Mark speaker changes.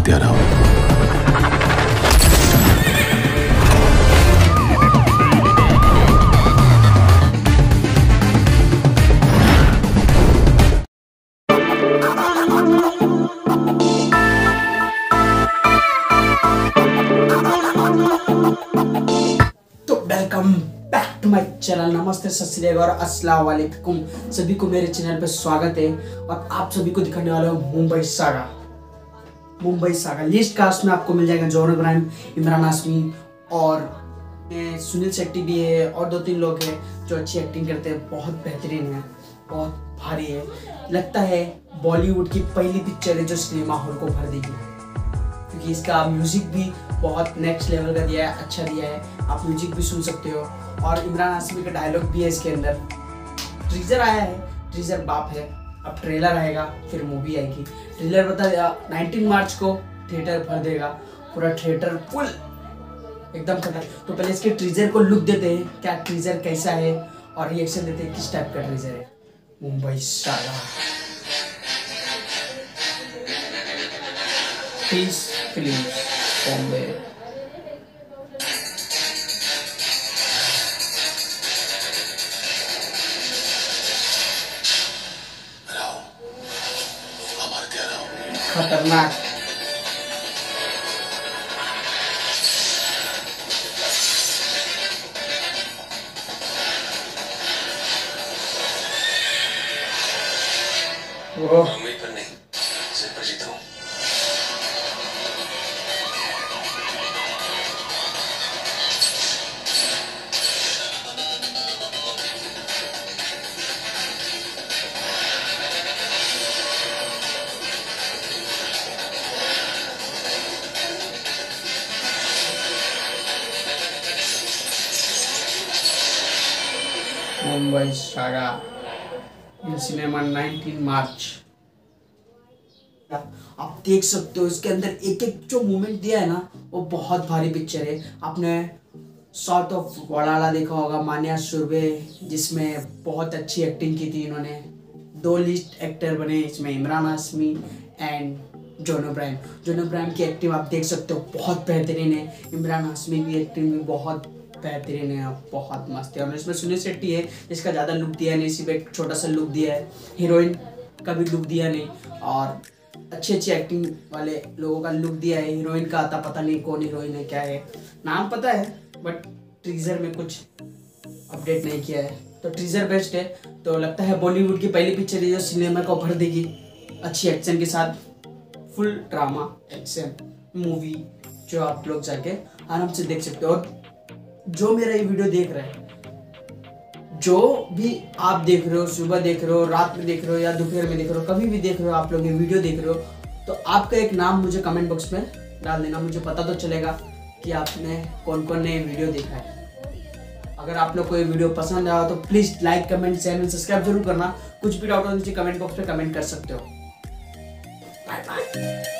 Speaker 1: मरते रहो।
Speaker 2: तो welcome back to my channel. नमस्ते, सत श्री अकाल और अस्सलाम वालेकुम। सभी को मेरे चैनल पे स्वागत है और आप सभी को दिखाने वाला हूँ मुंबई सागा लिस्ट कास्ट में आपको मिल जाएगा जॉन अब्राहम, इमरान हाशमी और सुनील शेट्टी भी है और 2-3 लोग हैं जो अच्छी एक्टिंग करते हैं। बहुत बेहतरीन है, बहुत भारी है। लगता है बॉलीवुड की पहली पिक्चर है जो सिनेमा हॉल को भर देगी, क्योंकि इसका म्यूजिक भी बहुत नेक्स्ट लेवल का दिया है, अच्छा दिया है। आप म्यूजिक भी सुन सकते हो और इमरान हाशमी का डायलॉग भी है इसके अंदर। ट्रीजर आया है, ट्रीजर बाप है, अब ट्रेलर आएगा फिर मूवी आएगी। ट्रेलर बता 19 मार्च को थिएटर भर देगा, पूरा थिएटर फुल एकदम खत्म। तो पहले इसके ट्रीजर को लुक देते हैं, क्या ट्रीजर कैसा है और रिएक्शन देते हैं किस टाइप का ट्रीजर है। Mumbai saga piece film Bombay. खतरनाक वो
Speaker 1: पर नहीं, सिर्फ परिचित हूँ।
Speaker 2: मुंबई सागा इन सिनेमा 19 मार्च। आप देख सकते हो इसके अंदर एक एक जो मूवमेंट दिया है ना, वो बहुत भारी पिक्चर है। आपने साउथ ऑफ वड़ाला देखा होगा, मान्या सुरभे, जिसमें बहुत अच्छी एक्टिंग की थी इन्होंने। 2 लिस्ट एक्टर बने इसमें, इमरान हाशमी एंड जॉन अब्राहम की एक्टिंग आप देख सकते हो, बहुत बेहतरीन है। इमरान हाशमी की एक्टिंग भी बहुत बेहतरीन है, बहुत मस्त है। और इसमें सुनील शेट्टी है जिसका ज़्यादा लुक दिया नहीं, सिर्फ एक छोटा सा लुक दिया है, हीरोइन का भी लुक दिया नहीं। और अच्छी एक्टिंग वाले लोगों का लुक दिया है। हीरोइन का आता पता नहीं कौन हीरोइन है, क्या है, नाम पता है बट ट्रीजर में कुछ अपडेट नहीं किया है। तो ट्रीजर बेस्ट है। तो लगता है बॉलीवुड की पहली पिक्चर है जो सिनेमा को भर देगी अच्छी एक्शन के साथ। फुल ड्रामा एक्शन मूवी जो आप लोग जाके आराम से देख सकते हो। और जो मेरा ये वीडियो देख रहे हैं, जो भी आप देख रहे हो, सुबह देख रहे हो, रात में देख रहे हो या दोपहर में देख रहे हो, कभी भी देख रहे हो, आप लोग ये वीडियो देख रहे हो, तो आपका एक नाम मुझे कमेंट बॉक्स में डाल देना। मुझे पता तो चलेगा कि आपने कौन कौन ने वीडियो देखा है। अगर आप लोग को ये वीडियो पसंद आया तो please like, comment, channel subscribe जरूर करना। कुछ भी डाउट हो नीचे कमेंट बॉक्स में कमेंट कर सकते हो। Bye bye.